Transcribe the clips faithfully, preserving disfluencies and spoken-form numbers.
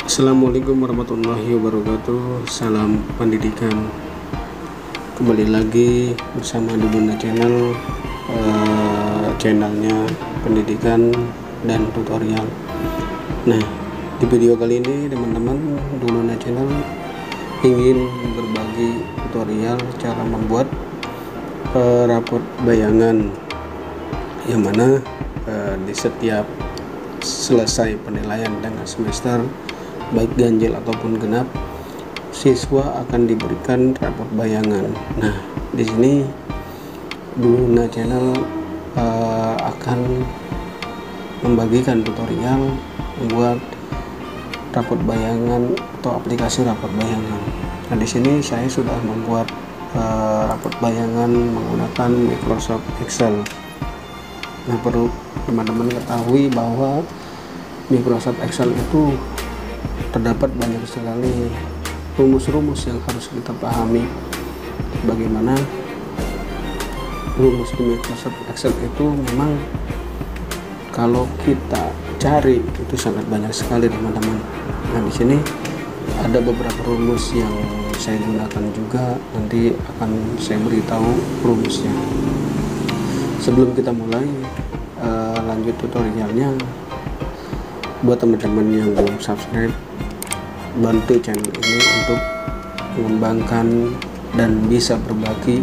Assalamualaikum warahmatullahi wabarakatuh. Salam pendidikan. Kembali lagi bersama di Bunda Channel, uh, channelnya pendidikan dan tutorial. Nah, di video kali ini teman-teman, di Bunda Channel ingin berbagi tutorial cara membuat uh, rapor bayangan, yang mana uh, di setiap selesai penilaian dengan semester baik ganjil ataupun genap, siswa akan diberikan rapor bayangan. Nah, di sini Bunda Channel uh, akan membagikan tutorial membuat rapor bayangan atau aplikasi rapor bayangan. Nah, di sini saya sudah membuat uh, rapor bayangan menggunakan Microsoft Excel. Nah, perlu teman-teman ketahui bahwa Microsoft Excel itu terdapat banyak sekali rumus-rumus yang harus kita pahami. Bagaimana rumus di Microsoft Excel itu memang kalau kita cari itu sangat banyak sekali, teman-teman. Nah, di sini ada beberapa rumus yang saya gunakan juga, nanti akan saya beritahu rumusnya. Sebelum kita mulai uh, lanjut tutorialnya, buat teman-teman yang belum subscribe, bantu channel ini untuk mengembangkan dan bisa berbagi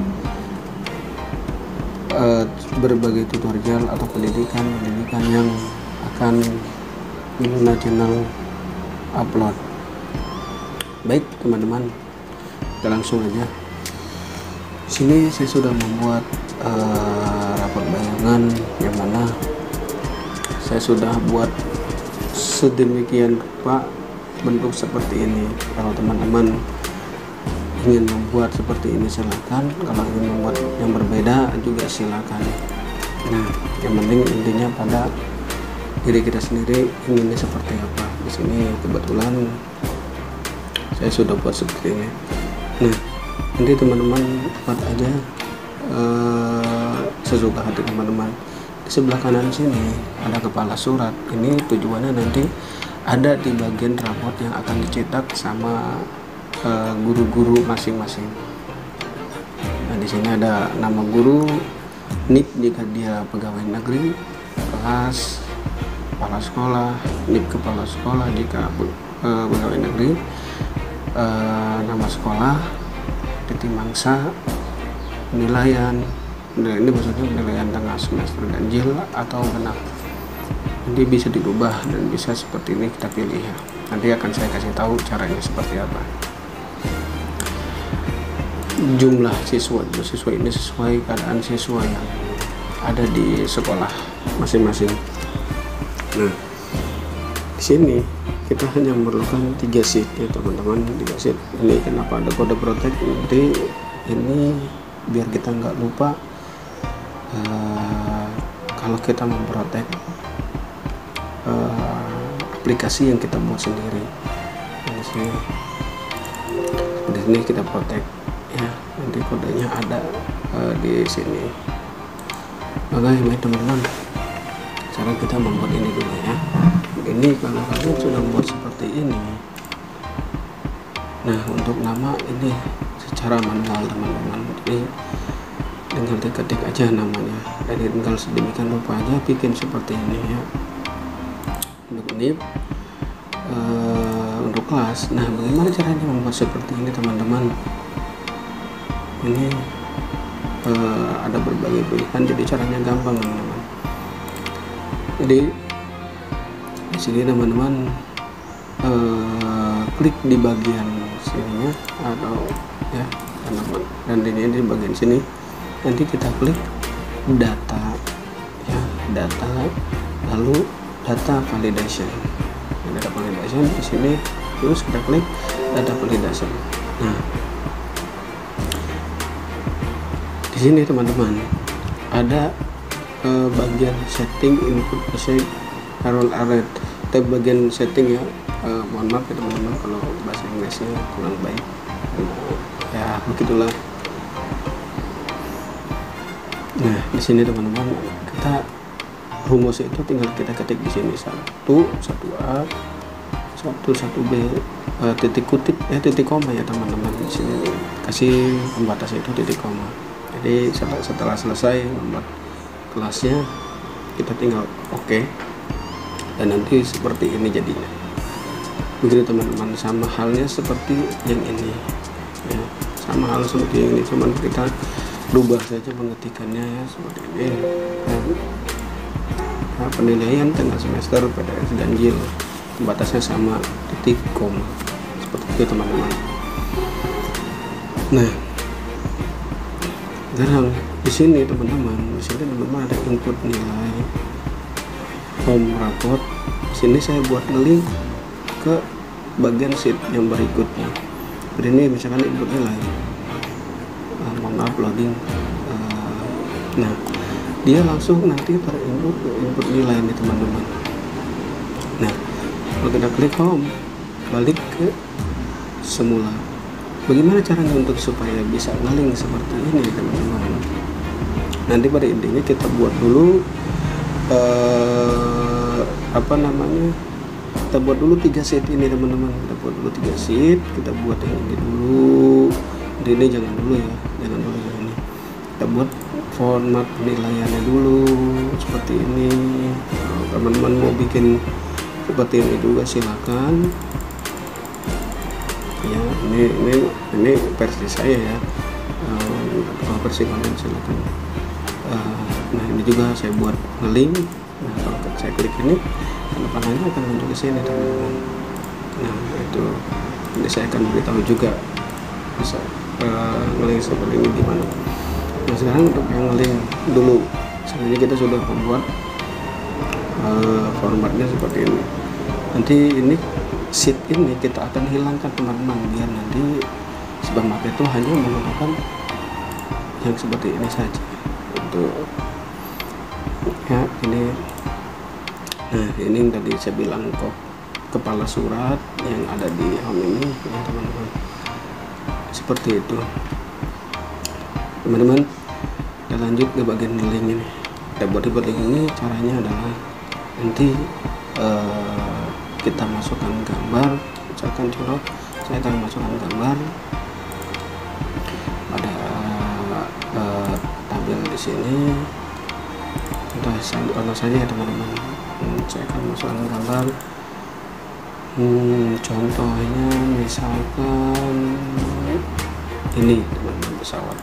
uh, berbagai tutorial atau pendidikan pendidikan yang akan Bunda Channel upload. Baik teman-teman, kita langsung aja. Sini saya sudah membuat uh, rapor bayangan, yang mana saya sudah buat sedemikian rupa bentuk seperti ini. Kalau teman-teman ingin membuat seperti ini silakan, kalau ingin membuat yang berbeda juga silakan. Nah, yang penting intinya pada diri kita sendiri inginnya seperti apa. Di sini kebetulan saya sudah buat seperti ini. Nah, nanti teman-teman buat aja uh, sesuka hati teman-teman. Di sebelah kanan sini ada kepala surat. Ini tujuannya nanti ada di bagian raport yang akan dicetak sama guru-guru uh, masing-masing. Nah, di sini ada nama guru, N I P jika dia pegawai negeri, kelas, kepala sekolah, N I P kepala sekolah jika uh, pegawai negeri, uh, nama sekolah, titik mangsa, penilaian. Nah, ini maksudnya penilaian tengah semester ganjil atau genap. Nanti bisa dirubah dan bisa seperti ini kita pilih ya. Nanti akan saya kasih tahu caranya seperti apa. Jumlah siswa, siswa ini sesuai keadaan siswa yang ada di sekolah masing-masing. Nah, di sini kita hanya memerlukan tiga sheet ya teman-teman, tiga sheet. Ini kenapa ada kode protect? Nanti ini biar kita nggak lupa uh, kalau kita memprotek uh, aplikasi yang kita buat sendiri. Nah, di sini di sini kita protek ya, nanti kodenya ada uh, di sini. Oke baik teman-teman, cara kita membuat ini dulu ya. Ini kalau kalian sudah membuat seperti ini, nah untuk nama ini secara manual teman-teman, jadi tinggal diketik aja namanya, jadi tinggal sedemikian rupa aja bikin seperti ini ya. Untuk N I P uh, untuk kelas. Nah, bagaimana caranya membuat seperti ini teman-teman? Ini uh, ada berbagai pilihan, jadi caranya gampang teman-teman. Jadi di sini teman-teman uh, klik di bagian sininya atau ya teman-teman, dan ini di bagian sini nanti kita klik data ya, data lalu data validation. Data validation di sini, terus kita klik data validation. Nah, di sini teman-teman ada eh, bagian setting input message error alert. Kita bagian setting ya, eh, mohon maaf ya teman-teman kalau bahasa Inggrisnya kurang baik. Ya begitulah. Nah, di sini teman-teman kita rumus itu tinggal kita ketik di sini satu satu a satu satu B uh, titik kutip ya titik koma ya teman-teman. Di sini kasih pembatas itu titik koma. Jadi setelah, setelah selesai membuat kelasnya kita tinggal oke okay, dan nanti seperti ini jadinya. Begitu teman-teman, sama halnya seperti yang ini ya, sama hal seperti yang ini, cuman kita rubah saja pengetikannya ya seperti ini ya. Nah, penilaian tengah semester P D S ganjil batasnya sama titik koma seperti itu teman-teman. Nah sekarang di sini teman-teman, di sini teman-teman ada input nilai home report. Di sini saya buat ngelink ke bagian sheet yang berikutnya. Jadi ini misalkan input nilai, uh, mohon maaf loading. Uh, nah, dia langsung nanti terinput ke input nilai ini teman-teman. Nah, kalau kita klik home, balik ke semula. Bagaimana caranya untuk supaya bisa ngelink seperti ini teman-teman? Nanti pada intinya kita buat dulu uh, apa namanya? Kita buat dulu tiga sheet ini teman-teman. Kita buat dulu tiga sheet. Kita buat yang ini dulu. Ini jangan dulu ya, jangan dulu yang ini. Kita buat format penilaiannya dulu seperti ini. Teman-teman mau bikin seperti ini juga silakan. Ya, ini ini ini versi saya ya. Uh, kalau versi kalian silakan. Uh, nah ini juga saya buat ngelink. Nah kalau saya klik ini, panahnya akan muncul ke sini teman-teman. Nah itu ini saya akan beritahu juga bisa uh, ngelink seperti ini gimana. Nah sekarang untuk yang ngelink dulu, sebenarnya kita sudah membuat uh, formatnya seperti ini. Nanti ini sheet ini kita akan hilangkan teman-teman, biar nanti sebab map itu hanya menggunakan yang seperti ini saja untuk ya ini. Nah ini tadi saya bilang kok kepala surat yang ada di home ini ya teman-teman, seperti itu teman-teman. Kita lanjut ke bagian link ini. Kita buat di link ini caranya adalah nanti uh, kita masukkan gambar, misalkan contoh saya akan masukkan gambar pada uh, tampil di sini. Contoh contoh saja ya teman-teman, hmm, saya akan masukkan gambar hmm, contohnya misalkan ini teman-teman, pesawat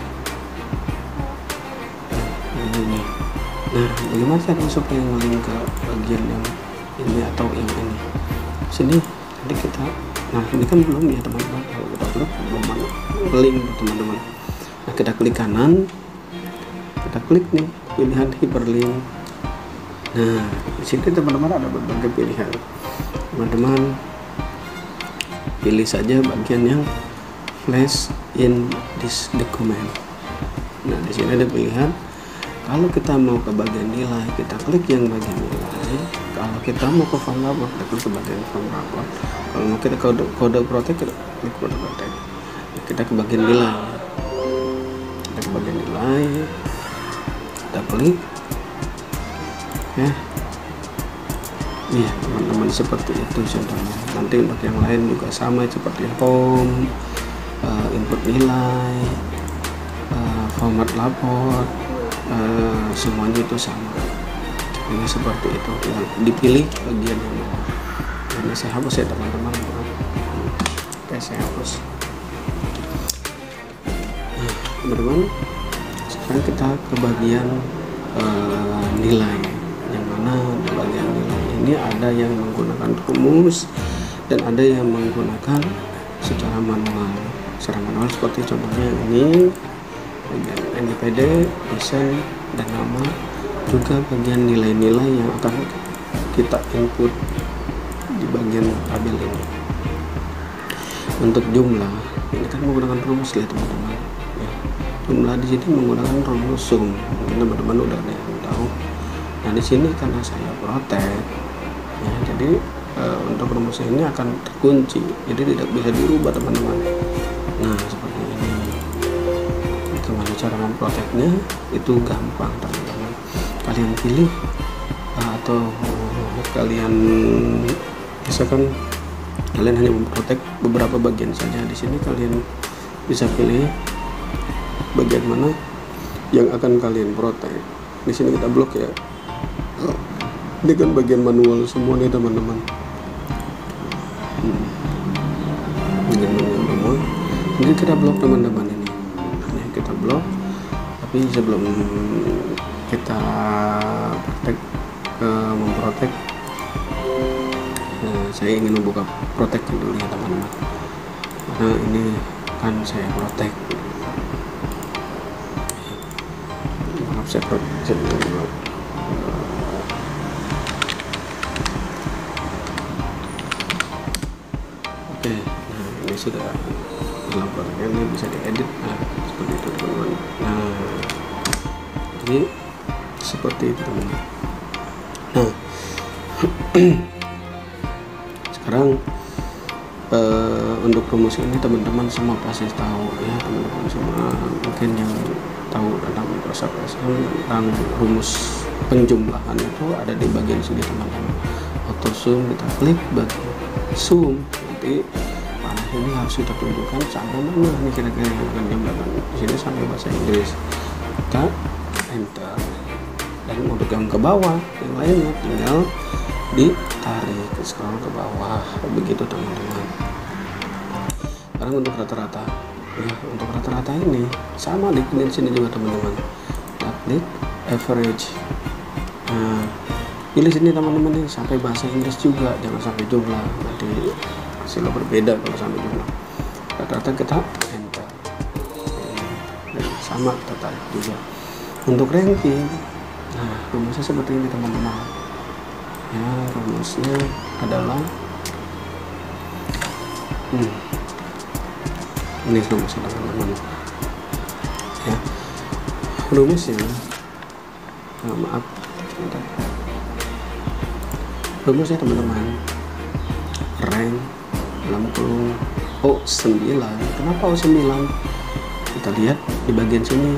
ini. Nah bagaimana caranya supaya ngelink ke bagian yang ini atau yang ini sini? Nanti kita, nah ini kan belum ya teman-teman, kalau kita klik belum link teman-teman. Nah kita klik kanan, kita klik nih pilihan hyperlink. Nah di sini teman-teman ada berbagai pilihan, teman-teman pilih saja bagian yang flash in this document. Nah di sini ada pilihan. Kalau kita mau ke bagian nilai, kita klik yang bagian nilai. Kalau kita mau ke form report, kita klik ke bagian form report. Kalau mau kita kode kode protect, kita klik kode protect. Kita ke bagian nilai. Kita ke bagian nilai. Kita klik. Ya. Iya, teman-teman seperti itu contohnya. Nanti untuk yang lain juga sama seperti home, uh, input nilai, uh, format lapor. Uh, semuanya itu sama. Ini seperti itu yang dipilih bagian yang mana. Ini saya hapus ya teman-teman. Oke saya hapus. Nah teman-teman, sekarang kita ke bagian uh, nilai, yang mana di bagian nilai ini ada yang menggunakan rumus dan ada yang menggunakan secara manual. Secara manual seperti contohnya ini bagian N I P D, desain, dan nama, juga bagian nilai-nilai yang akan kita input di bagian tabel ini. Untuk jumlah ini kan menggunakan rumus ya teman-teman ya. Jumlah di sini menggunakan rumus sum, mungkin teman-teman udah ada yang tahu. Nah di sini karena saya protect ya, jadi e, untuk rumus ini akan terkunci, jadi tidak bisa dirubah teman-teman. Nah seperti ini. Gimana cara memproteknya itu gampang teman-teman, kalian pilih atau kalian misalkan Kalian hanya memprotek beberapa bagian saja. Di sini kalian bisa pilih bagian mana yang akan kalian protek. Di sini kita blok ya. Ini kan bagian manual semua nih teman-teman. Hmm. Bagian manual semua. Jadi kita blok teman-teman ini. Ini kita blok. Tapi sebelum kita praktek uh, memprotek, uh, saya ingin membuka protek dulu ya teman-teman. Karena ini kan saya protek. Maaf saya protek dulu. Oke, nah ini sudah dalam proteknya, ini bisa diedit. Nah, seperti itu teman-teman. Nah, jadi seperti itu teman-teman. Nah, sekarang uh, untuk rumus ini teman-teman semua pasti tahu ya, teman-teman semua mungkin yang tahu tentang Microsoft Excel tentang rumus penjumlahan itu ada di bagian sini teman-teman. Auto zoom kita klik bagian zoom, nanti panah ini harus kita tunjukkan sampai mana ini kira-kira yang akan jumlahkan. Di sini sampai bahasa Inggris, kita enter. Dan untuk yang ke bawah yang lainnya tinggal ditarik ke scroll ke bawah, begitu teman-teman. Sekarang untuk rata-rata ya, untuk rata-rata ini sama di sini juga teman-teman. Kita klik average. Nah, pilih sini teman-teman nih sampai bahasa Inggris juga, jangan sampai jumlah, nanti hasilnya berbeda kalau sampai jumlah. Rata-rata kita enter. Dan sama kita tarik juga. Untuk ranking, nah rumusnya seperti ini teman-teman. Ya, rumusnya adalah hmm, ini rumusnya teman-teman. Ya, rumusnya oh, maaf sebentar. Rumusnya teman-teman, rank dalam kurung O sembilan. Kenapa O sembilan? Kita lihat di bagian sini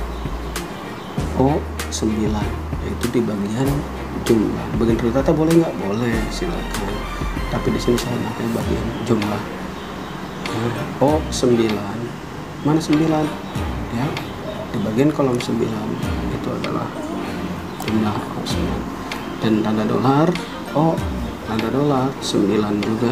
O sembilan, yaitu di bagian jumlah. Bagian rata-rata boleh nggak? Boleh, silakan. Tapi di sini saya pakai bagian jumlah. Nah, O sembilan, mana sembilan? Ya, di bagian kolom sembilan itu adalah jumlah O sembilan. Dan tanda dolar, oh tanda dolar sembilan juga.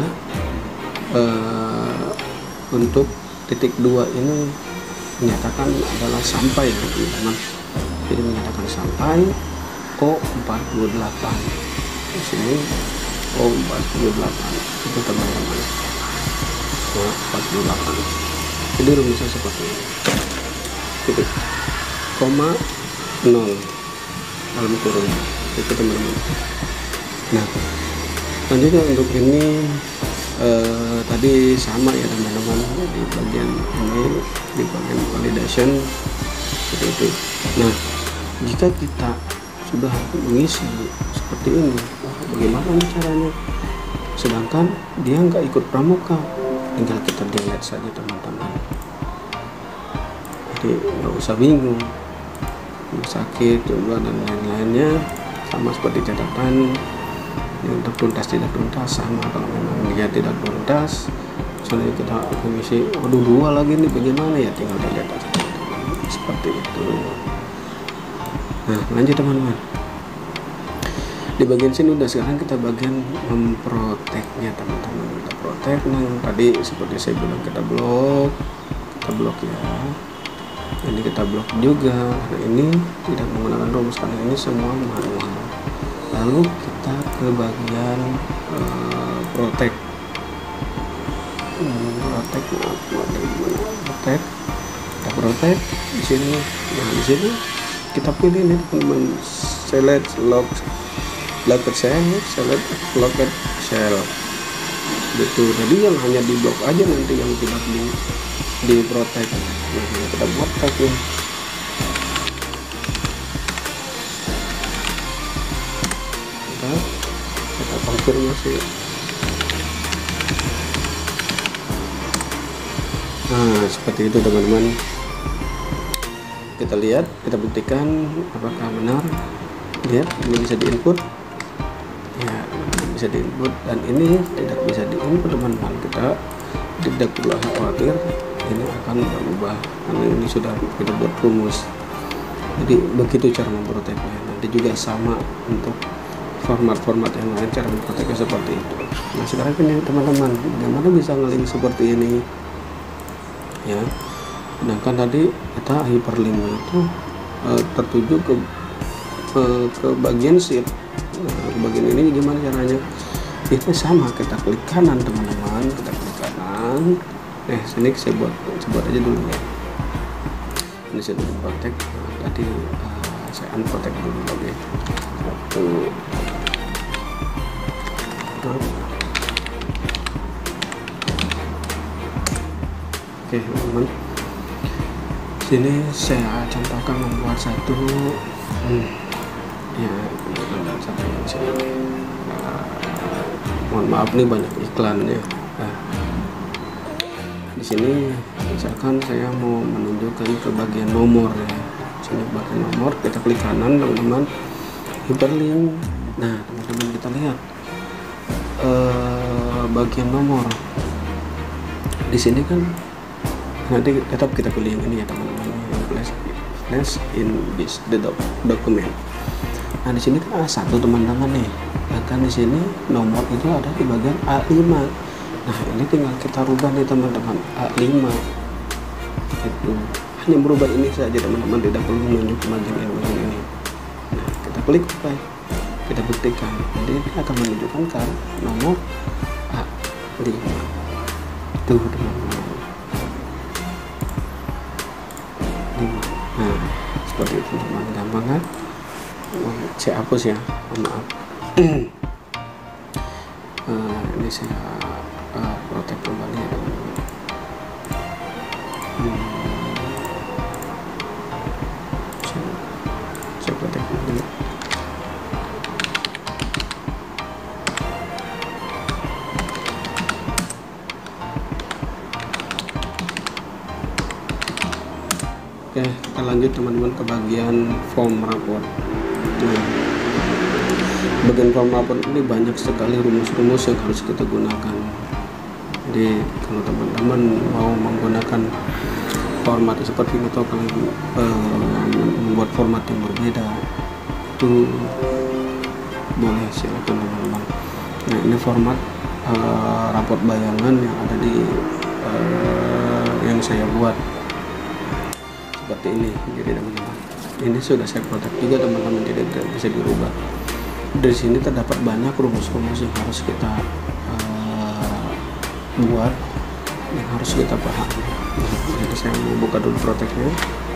Uh, untuk titik dua ini menyatakan adalah sampai ya teman-teman. Jadi menyatakan sampai O empat puluh delapan. Di sini O empat puluh delapan itu teman-teman. O empat puluh delapan. Jadi rumusnya seperti ini. Titik koma nol dalam kurung itu teman-teman. Nah, selanjutnya untuk ini eh, tadi sama ya teman-teman, di bagian ini di bagian validation seperti itu. Nah, jika kita sudah mengisi seperti ini, wah, bagaimana nih caranya? Sedangkan dia nggak ikut pramuka, tinggal kita delete saja teman-teman. Jadi nggak usah bingung, sakit jumlah dan lain-lainnya sama seperti catatan. Ini untuk tuntas tidak tuntas sama, kalau memang dia tidak tuntas misalnya kita mengisi waduh dua lagi nih, bagaimana ya, tinggal delete aja teman-teman. Seperti itu. Nah, lanjut teman-teman. Di bagian sini udah, sekarang kita bagian memproteknya teman-teman. Kita protek. Nah, tadi seperti saya bilang kita blok, kita blok ya. Ini kita blok juga. Nah, ini tidak menggunakan rumus karena ini semua manual. Lalu kita ke bagian uh, protek. Hmm, protek maaf, dari mana? Protek. Kita protek di sini. Nah, di sini kita pilih nih teman-teman, select lock locked cell, select locked cell gitu. Jadi yang hanya di blok aja nanti, yang tidak di di protect. Nah, kita buat nih. Kita kita konfirmasi. Nah, seperti itu teman-teman. Kita lihat, kita buktikan apakah benar. Lihat, ini bisa di input ya. bisa diinput, dan ini tidak bisa diinput teman-teman. Kita tidak perlu khawatir ini akan berubah karena ini sudah kita buat rumus. Jadi begitu cara memproteknya. Nanti juga sama untuk format-format yang lain, cara memproteknya seperti itu. Nah sekarang ini teman-teman, bagaimana bisa ngelink seperti ini ya, sedangkan tadi kita hyperlink itu uh, tertuju ke uh, ke bagian sheet. Nah, ke bagian ini gimana caranya? Itu sama, kita klik kanan teman-teman, kita klik kanan. Eh sini saya buat saya buat aja dulu ya. Ini saya dulu protect. Nah, tadi uh, saya unprotect dulu lagi. Satu. Oke teman-teman, sini saya contohkan membuat satu hmm, ya teman-teman sampai di sini. Uh, mohon maaf nih banyak iklannya. Nah, di sini misalkan saya mau menunjukkan ke bagian nomor ya, sini bagian nomor, kita klik kanan teman-teman, hyperlink. Nah teman-teman kita lihat Uh, bagian nomor di sini kan, nanti tetap kita pilih yang ini ya teman-teman, flash flash in this the doc, document. Nah di sini kan A satu teman-teman nih, bahkan di sini nomor itu ada di bagian A lima. Nah ini tinggal kita rubah nih teman-teman, A lima itu hanya merubah ini saja teman-teman, tidak perlu menunjuk bagian ini, bagian ini. Nah kita klik oke, kita buktikan, jadi ini akan menunjukkan ke nomor A lima tuh teman-teman, lima. Nah seperti itu teman-teman, gampang kan? Saya hapus ya, oh, maaf. uh, ini saya uh, protect kembali ya teman-teman. hmm. saya, saya protect kembali. Oke, kita lanjut teman-teman ke bagian form report. Nah, bagian form report ini banyak sekali rumus-rumus yang harus kita gunakan. Jadi kalau teman-teman mau menggunakan format seperti ini atau kalian uh, membuat format yang berbeda, itu boleh, silakan teman-teman. Nah ini format uh, raport bayangan yang ada di uh, yang saya buat seperti ini. Jadi teman-teman, ini sudah saya protect juga teman-teman, jadi tidak bisa dirubah. Dari sini terdapat banyak rumus-rumus yang harus kita uh, buat, yang harus kita pahami. Nah, jadi saya mau buka dulu protectnya.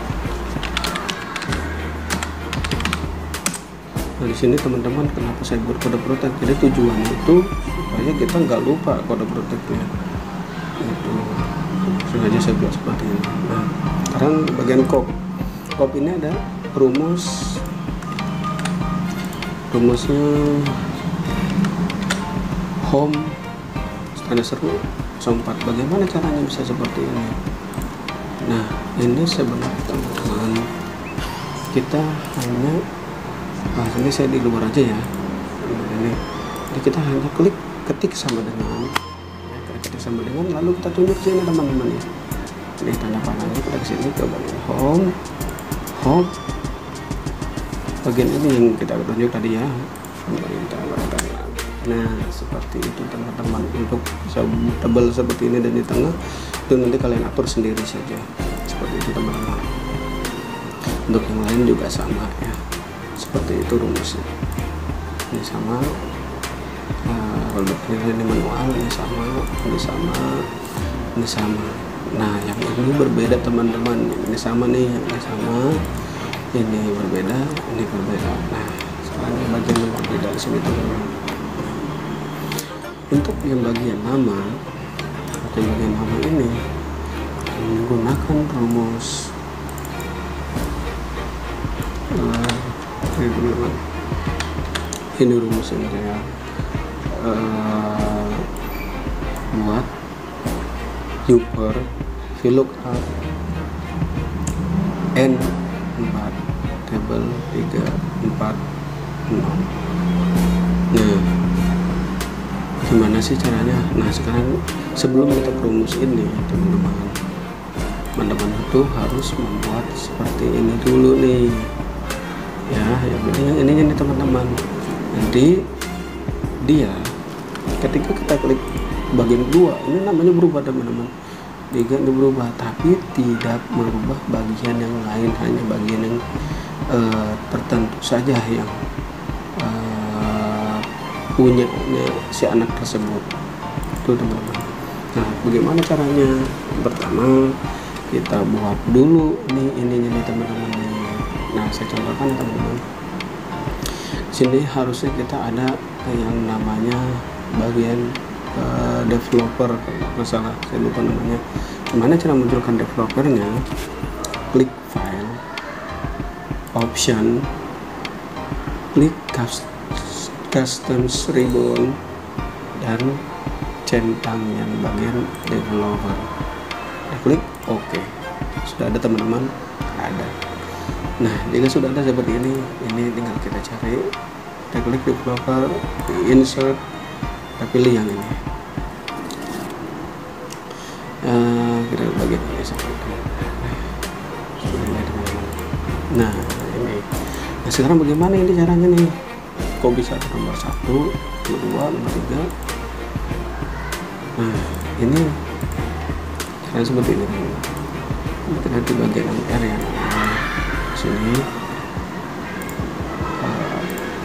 Nah di sini teman-teman, kenapa saya buat kode protect? Jadi tujuannya itu supaya kita nggak lupa kode protectnya. Itu sengaja saya buat seperti ini. Nah sekarang bagian cop cop ini ada rumus rumusnya home standar seru nol empat. Bagaimana caranya bisa seperti ini? Nah ini sebenarnya teman-teman, kita hanya nah ini saya di luar aja ya. Nah, ini jadi kita hanya klik ketik sama dengan ya, ketik sama dengan, lalu kita tunjuk sini teman-teman ya. Ini tanda panahnya, kita kesini ke bagian home home bagian ini yang kita tunjuk tadi ya. Nah seperti itu teman-teman, untuk bisa tebal seperti ini dan di tengah itu nanti kalian atur sendiri saja seperti itu teman-teman. Untuk yang lain juga sama ya, seperti itu rumusnya. Ini sama, nah, kalau ini manual, ini sama, ini sama, ini sama. Nah yang ini berbeda teman-teman, ini sama nih, ini sama, ini berbeda, ini berbeda. Nah sekarang yang bagian yang berbeda di sini teman-teman. Untuk yang bagian nama atau bagian nama ini menggunakan rumus uh, ini teman-teman, ini rumus yang saya uh, buat super VLOOKUP N empat table tiga empat nol. Nah gimana sih caranya? Nah sekarang sebelum kita rumus ini teman-teman, teman-teman itu harus membuat seperti ini dulu nih ya, yang ini yang ininya nih teman-teman. Nanti dia ketika kita klik bagian dua ini namanya berubah teman-teman, dia berubah tapi tidak merubah bagian yang lain, hanya bagian yang uh, tertentu saja yang uh, punya si anak tersebut itu teman-teman. Nah bagaimana caranya? Pertama kita buat dulu nih ininya nih teman-teman. Nah saya contohkan teman-teman, sini harusnya kita ada yang namanya bagian uh, developer, masalah saya lupa namanya. Gimana cara munculkan developernya? Klik file, option, klik custom ribbon dan centang yang bagian developer. Klik OK. Sudah ada teman-teman? Ada. Nah jika sudah ada seperti ini, ini tinggal kita cari, kita klik developer, insert, kita pilih yang ini. Uh, kita bagian ini seperti ini. Nah ini. Nah sekarang bagaimana ini caranya nih? Kok bisa nomor satu, nomor dua, nomor tiga? Nah ini caranya seperti ini. Kita nanti bagian R ya. Sini. Uh,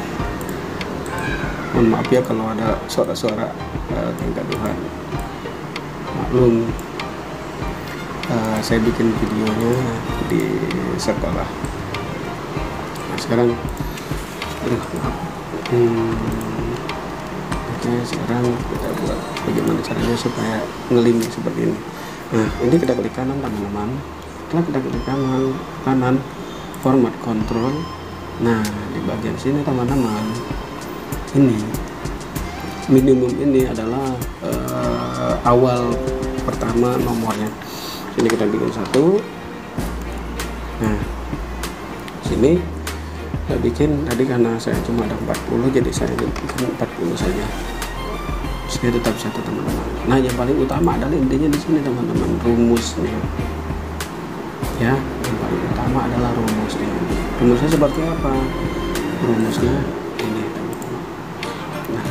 mohon maaf ya kalau ada suara-suara uh, kegaduhan. Maklum, uh, saya bikin videonya di sekolah. Nah sekarang, aduh maaf. Hmm, oke sekarang kita buat bagaimana caranya supaya ngeling seperti ini. Nah ini kita klik kanan teman-teman. Setelah kita klik kanan, kanan format control. Nah di bagian sini teman-teman, ini minimum ini adalah uh, awal pertama nomornya. Sini kita bikin satu. Nah sini kita bikin tadi karena saya cuma ada empat puluh, jadi saya bikin empat puluh saja. Sini tetap satu teman-teman. Nah yang paling utama adalah intinya di sini teman-teman, rumusnya ya. Yang paling utama adalah rumusnya. Rumusnya seperti apa? Rumusnya ini teman-teman. Nah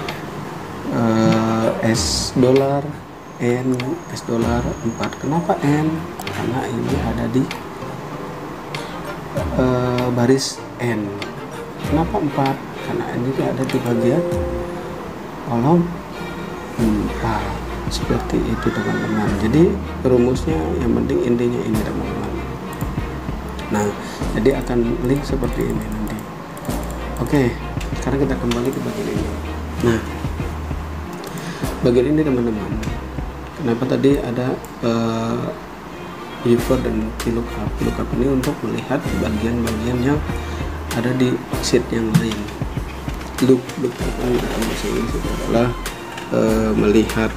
uh, S dolar N, S dolar empat. Kenapa N? Karena ini ada di uh, baris N. Kenapa empat? Karena ini ada di bagian kolom empat. Seperti itu teman-teman. Jadi rumusnya yang penting intinya ini teman-teman. Nah jadi akan link seperti ini nanti. Oke sekarang kita kembali ke bagian ini. Nah bagian ini teman-teman, kenapa tadi ada uh, User dan VLOOKUP. VLOOKUP ini untuk melihat bagian-bagian yang ada di sheet yang lain. Look, look dalam bahasa Inggris itu adalah uh, melihat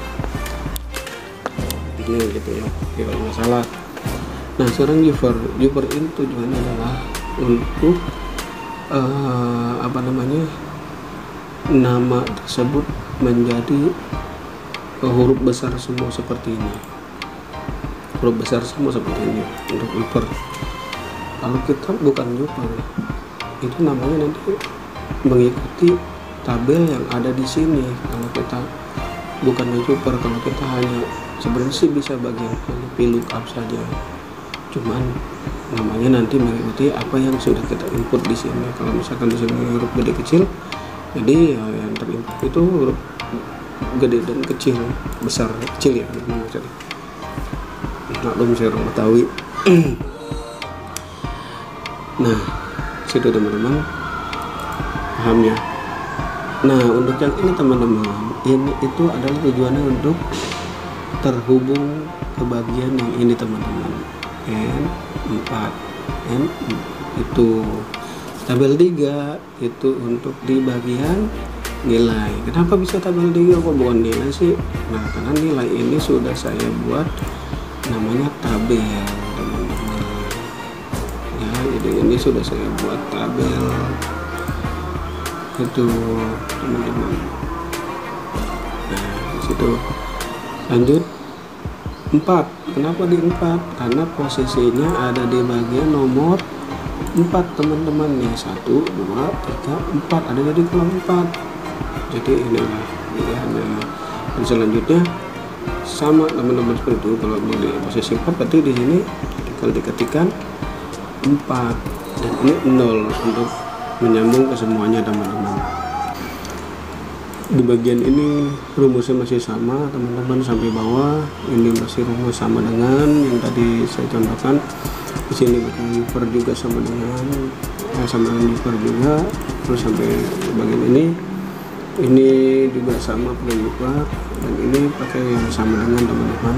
ini gitu ya, kalau nggak salah. Nah sekarang user, user ini tujuannya adalah untuk uh, apa namanya, nama tersebut menjadi uh, huruf besar semua seperti ini. Huruf besar semua seperti ini untuk user. Kalau kita bukan user, itu namanya nanti mengikuti tabel yang ada di sini. Kalau kita bukan user, kalau kita hanya sebenarnya sih bisa bagian VLOOKUP saja, cuman namanya nanti mengikuti apa yang sudah kita input di sini. Kalau misalkan di sini huruf gede kecil, jadi ya, yang terinput itu huruf gede dan kecil, besar kecil ya. Maklum saya orang Betawi. Nah situ teman-teman, paham ya. Nah untuk yang ini teman-teman, ini itu adalah tujuannya untuk terhubung ke bagian yang ini teman-teman, N empat, N itu tabel tiga itu untuk di bagian nilai. Kenapa bisa tabel tiga kok bukan nilai sih? Nah karena nilai ini sudah saya buat namanya tabel teman-teman ya, jadi ini sudah saya buat tabel itu teman-teman. gitu. Lanjut empat. Kenapa di empat? Karena posisinya ada di bagian nomor empat teman-teman nih. satu, dua, tiga, empat ada di kolom empat. Jadi inilah pilihannya. Dan selanjutnya sama teman-teman seperti itu. Kalau mau di posisi empat berarti di sini kalau diketikkan empat dan ini nol untuk menyambung ke semuanya teman-teman. Di bagian ini rumusnya masih sama teman-teman sampai bawah. Ini masih rumus sama dengan yang tadi saya contohkan. Di sini per juga sama dengan eh, sama dengan per juga, terus sampai bagian ini ini juga sama per juga, dan ini pakai yang sama dengan teman-teman.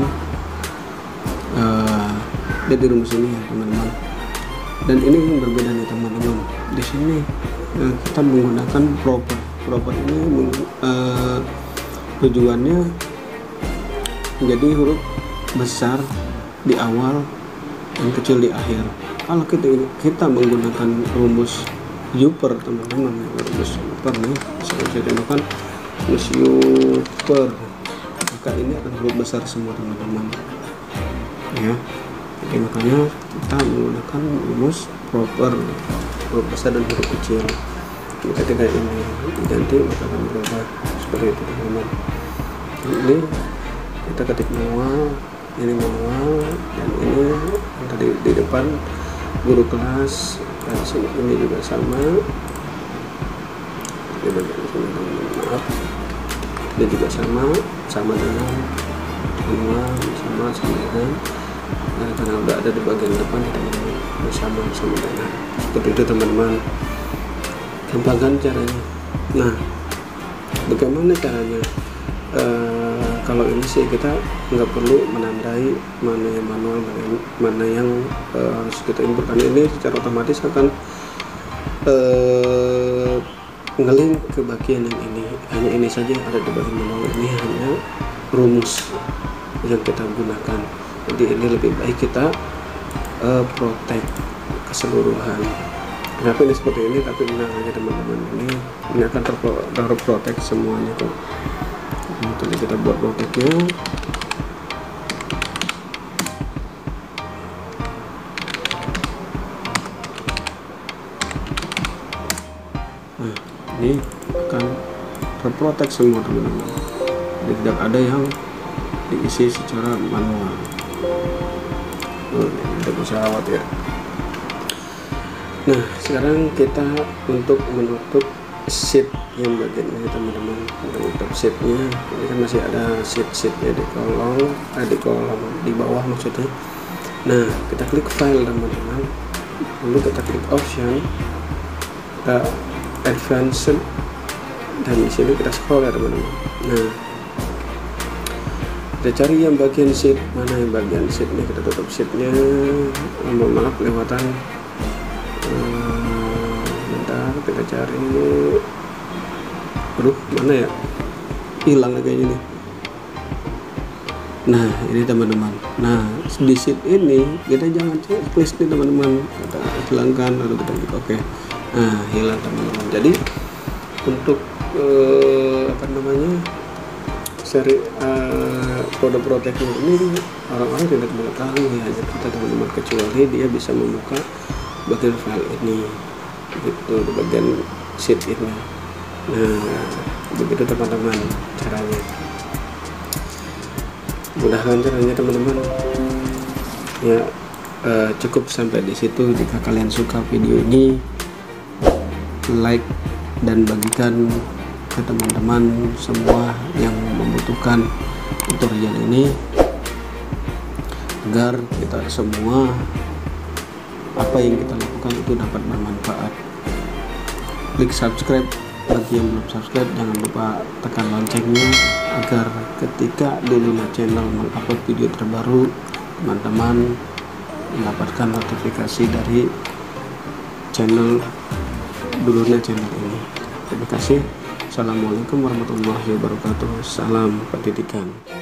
Uh, dari rumus ini ya teman-teman. Dan ini yang berbeda nih teman-teman. Di sini uh, kita menggunakan proper. Proper ini uh, tujuannya menjadi huruf besar di awal dan kecil di akhir. Kalau kita kita menggunakan rumus Upper teman-teman, rumus Upper nih, saya contohkan rumus Upper, maka ini akan huruf besar semua teman-teman ya. Jadi makanya kita menggunakan rumus proper, huruf besar dan huruf kecil. Ketika ini diganti maka akan berubah seperti itu teman-teman. Ini kita ketik manual, ini manual, dan ini yang tadi di depan guru kelas, dan sini ini juga sama. Di bagian sini teman-teman, maaf, ini juga sama, sama dengan manual, sama sama dengan nah, karena udah ada di bagian depan teman-teman, sama sama dengan seperti itu teman-teman. Gampang kan caranya? Nah, bagaimana caranya? E, kalau ini sih kita nggak perlu menandai mana yang manual, mana yang, mana yang e, harus kita input, karena ini secara otomatis akan e, ngelink ke bagian yang ini. Hanya ini saja yang ada di bagian manual, ini hanya rumus yang kita gunakan. Jadi ini lebih baik kita e, protect keseluruhan. Kenapa ini seperti ini? Tapi tenang aja teman-teman, ini ini akan terprotek semuanya kok. Nah, jadi kita buat proteknya. Nah, ini akan terprotek semua teman-teman. Jadi tidak ada yang diisi secara manual. Oh, ini tidak usah khawatir. Nah, sekarang kita untuk menutup sheet yang bagian ini teman-teman. Menutup sheetnya, ini kan masih ada sheet-sheetnya di kolom, eh, di kolom di bawah maksudnya. Nah, kita klik file teman-teman, lalu kita klik option, kita advanced, dan di sini kita scroll ya teman-teman. Nah, kita cari yang bagian sheet, mana yang bagian sheetnya, kita tutup sheetnya. Mohon maaf lewatan. Bentar, kita cari. Aduh, mana ya? Hilang kayak ini. Nah, ini teman-teman. Nah, di sheet ini kita jangan checklist nih teman-teman. Kita hilangkan lalu kita klik oke. Nah, hilang teman-teman. Jadi untuk eh, apa namanya? Seri uh, kode proteknya ini orang-orang tidak mengetahui, hanya kita teman-teman, kecuali dia bisa membuka bagian file ini gitu, di bagian sheet ini. Nah, begitu teman-teman caranya. Mudahkan caranya teman-teman ya. eh, cukup sampai di situ. Jika kalian suka video ini, like dan bagikan ke teman-teman semua yang membutuhkan tutorial ini, agar kita semua apa yang kita lakukan itu dapat bermanfaat. Klik subscribe bagi yang belum subscribe, jangan lupa tekan loncengnya agar ketika Duluna Channel mengupload video terbaru, teman-teman mendapatkan notifikasi dari channel Duluna Channel ini. Terima kasih. Assalamualaikum warahmatullahi wabarakatuh. Salam pendidikan.